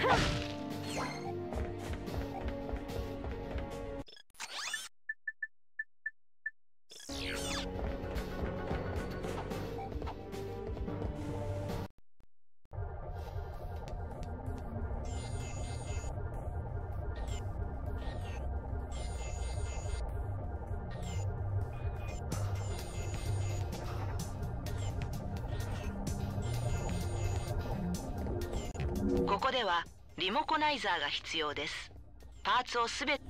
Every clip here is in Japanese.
ここではリモコナイザーが必要です。パーツをすべて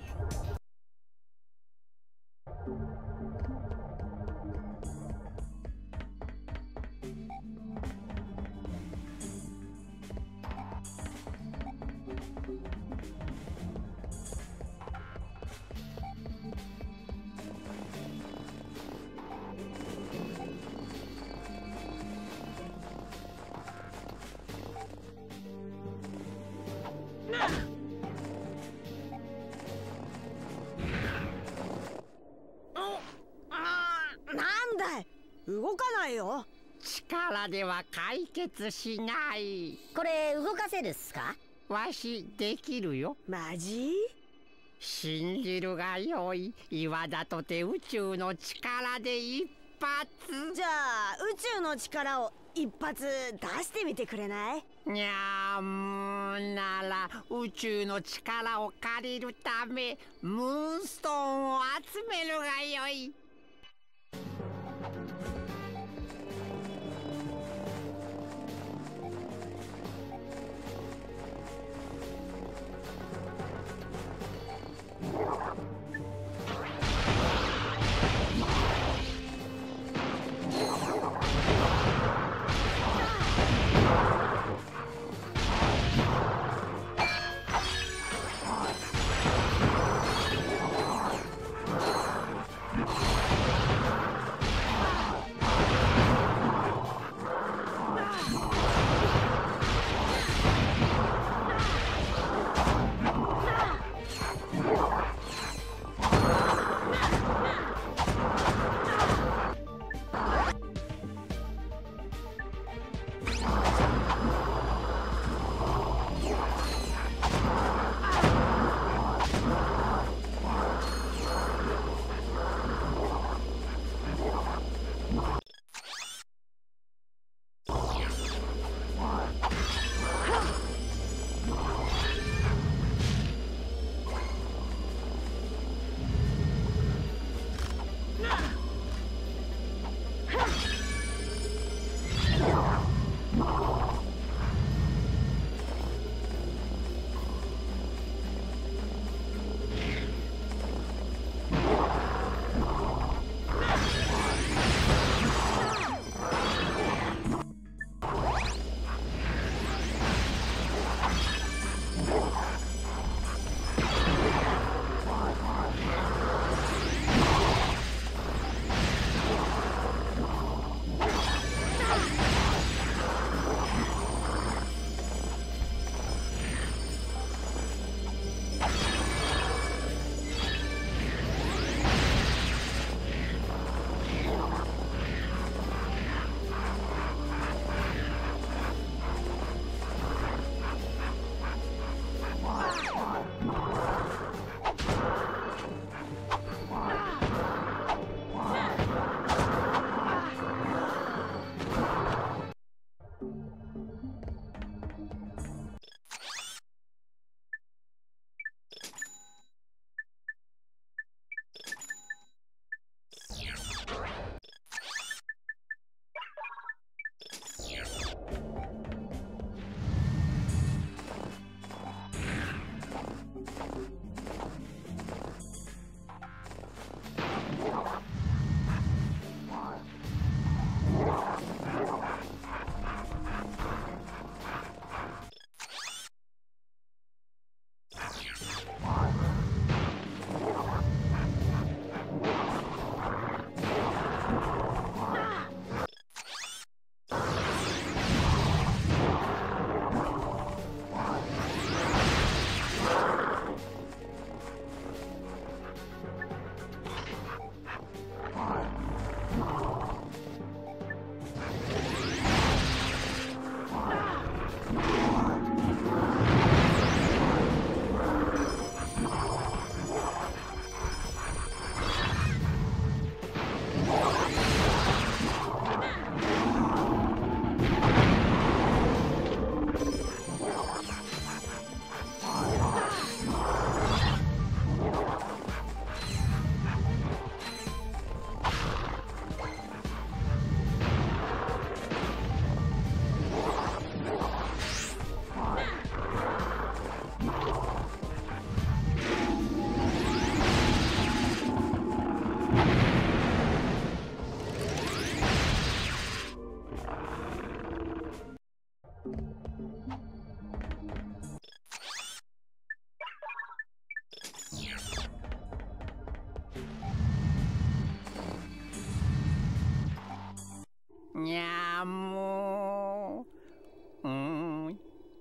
なんだい、動かないよ。 力では解決しない。 これ動かせるっすか？ わしできるよ。 マジ？ 信じるがよい。岩だとて宇宙の力で一発。 じゃあ宇宙の力を一発出してみてくれない？ にゃーむーなら宇宙の力を借りるためムーンストーンを集めるがよい。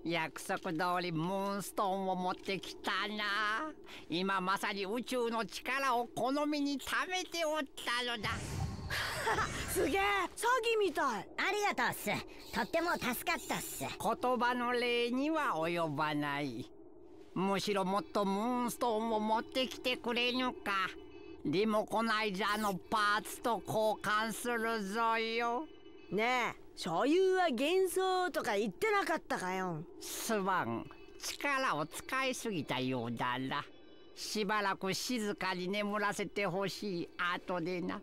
約束通りムーンストーンを持ってきたな。今まさに宇宙の力を好みに貯めておったのだ。 すげえ、詐欺みたい。 ありがとうっす。とっても助かったっす。 言葉の礼には及ばない。むしろもっとムーンストーンを持ってきてくれぬか。リモコナイザーのパーツと交換するぞよ。 ねえ、所有は幻想とか言ってなかったかよ。 すまん、力を使いすぎたようだな。しばらく静かに眠らせてほしい。後でな。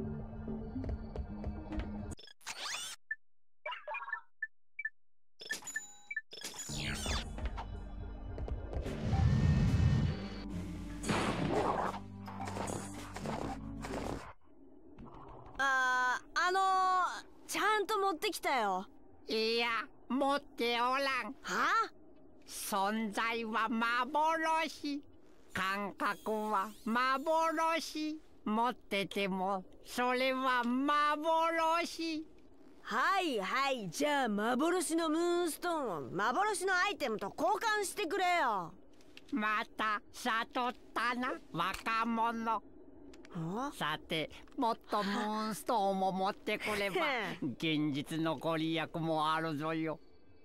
ちゃんと持ってきたよ。 いや、持っておらん。 は？ 存在は幻、感覚は幻、持っててもそれは幻。 はいはい、じゃあ幻のムーンストーンを幻のアイテムと交換してくれよ。 また悟ったな、若者。さて、もっとムーンストーンを持ってくれば現実のご利益もあるぞよ。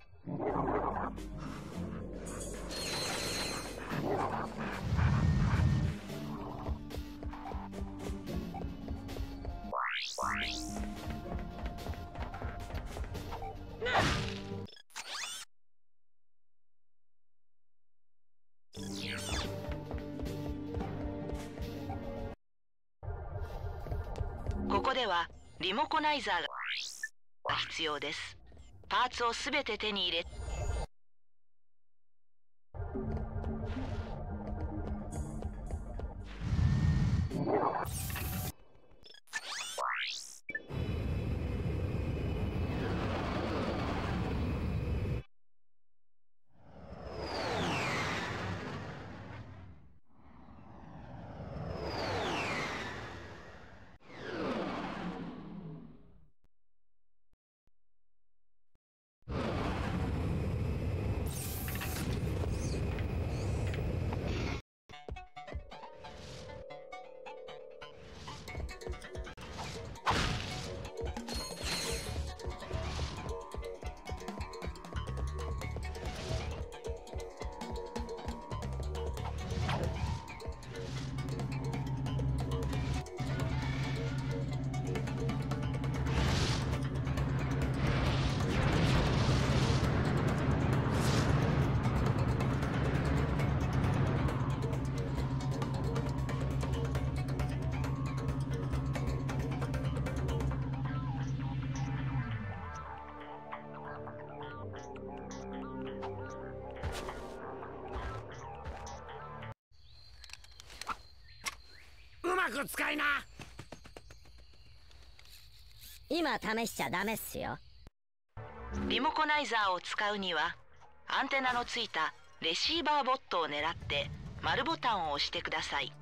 ここではリモコナイザーが必要です。パーツをすべて手に入れうまく使いな。 今試しちゃダメっすよ。 リモコナイザーを使うにはアンテナのついたレシーバーボットを狙って丸ボタンを押してください。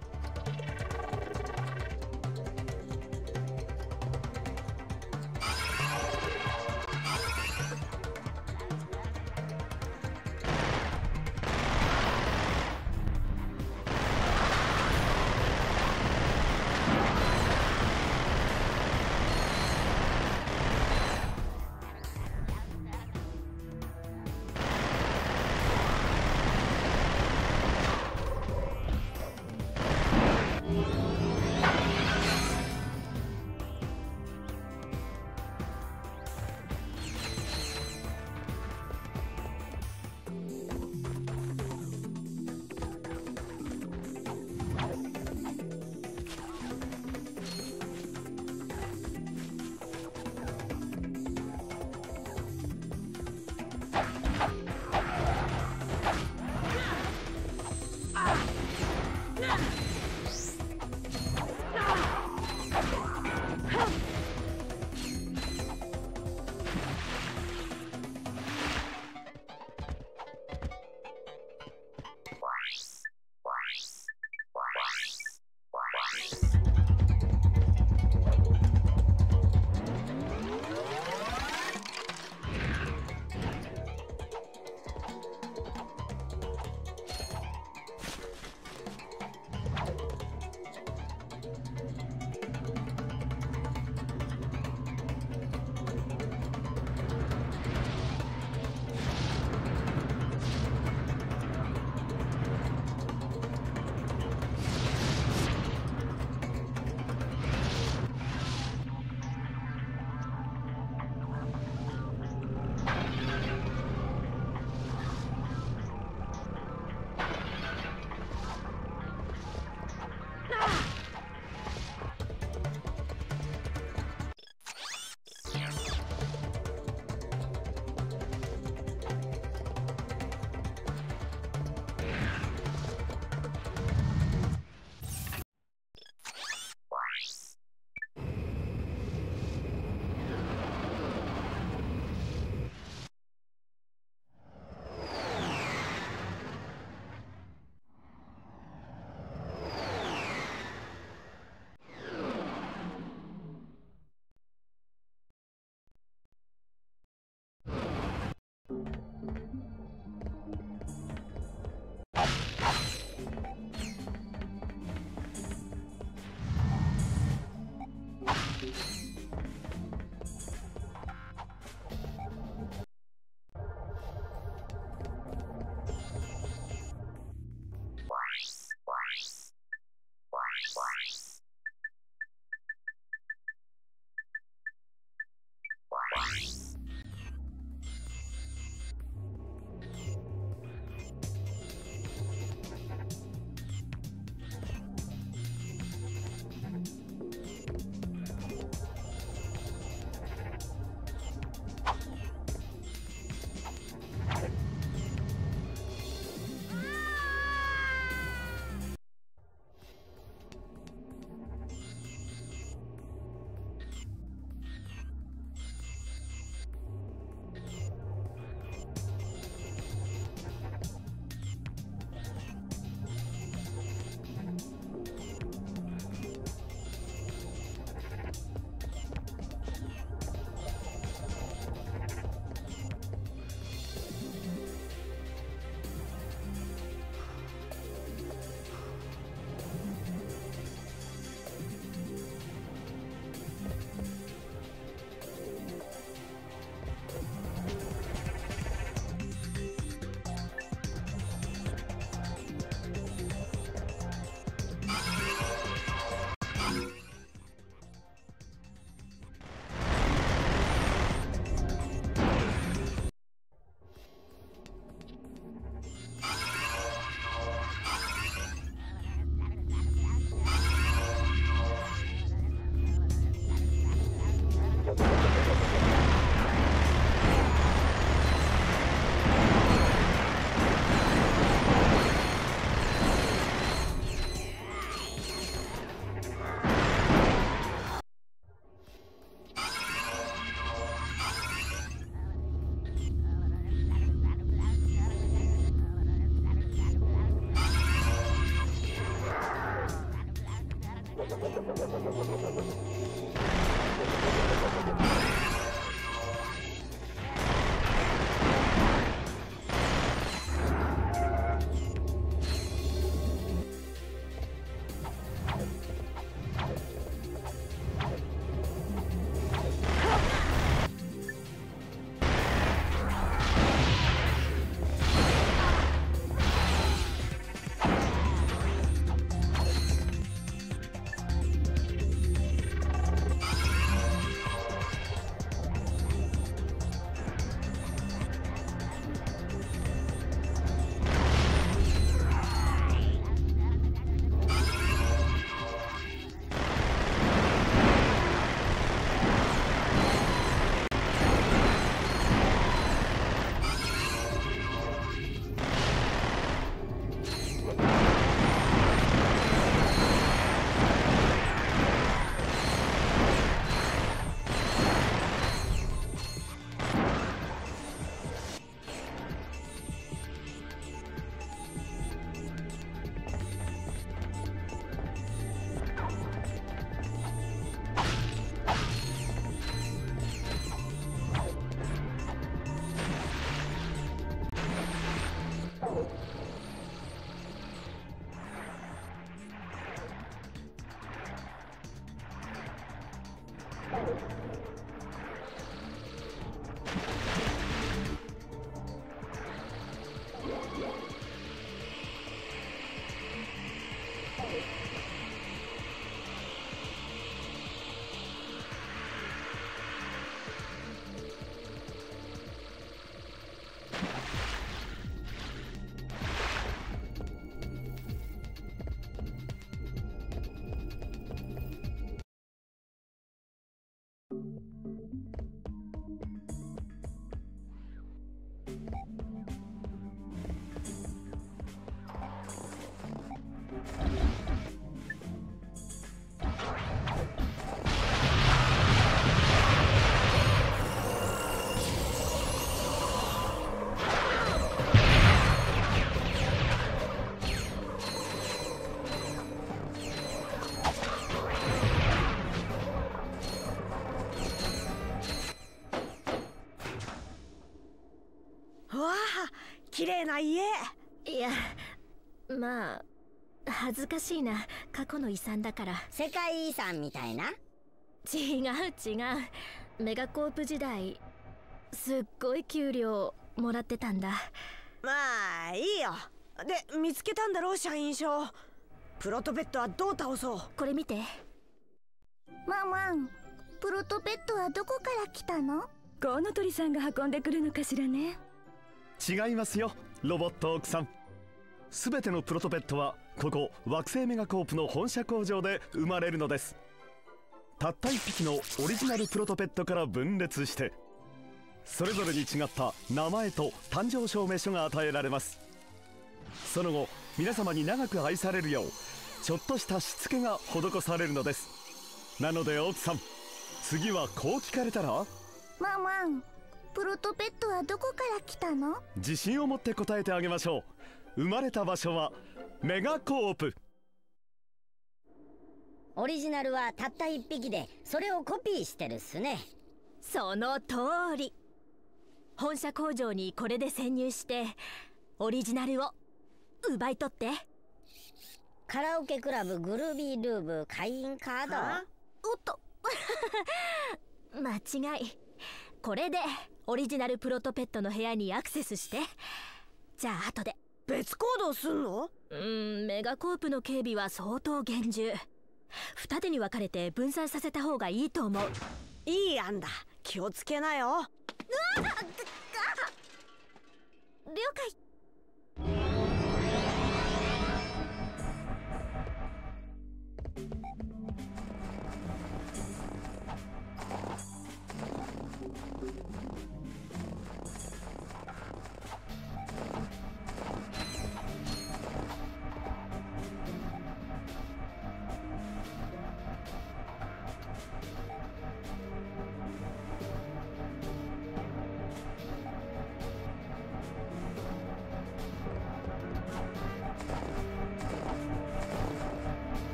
綺麗な家。 いや、まあ恥ずかしいな。過去の遺産だから。 世界遺産みたいな。 違う違う。メガコープ時代すっごい給料もらってたんだ。 まあいいよ。で、見つけたんだろ社員証。プロトペットはどう倒そう。 これ見て。 ワンワン、プロトペットはどこから来たの？ コウノトリさんが運んでくるのかしらね。 違いますよ、ロボット奥さん。すべてのプロトペットはここ惑星メガコープの本社工場で生まれるのです。たった1匹のオリジナルプロトペットから分裂して、それぞれに違った名前と誕生証明書が与えられます。その後皆様に長く愛されるようちょっとしたしつけが施されるのです。なので奥さん、次はこう聞かれたら、 ワンワン、プロトペットはどこから来たの？ 自信を持って答えてあげましょう。生まれた場所はメガコープ。 オリジナルはたった1匹でそれをコピーしてるっすね。 その通り。本社工場にこれで潜入してオリジナルを奪い取って。 カラオケクラブグルービールーブ会員カード。 おっと間違い。これでオリジナルプロトペットの部屋にアクセスして、じゃあ後で。 別行動すんの？ メガコープの警備は相当厳重。二手に分かれて分散させた方がいいと思う。 いい案だ。気をつけなよ。 了解。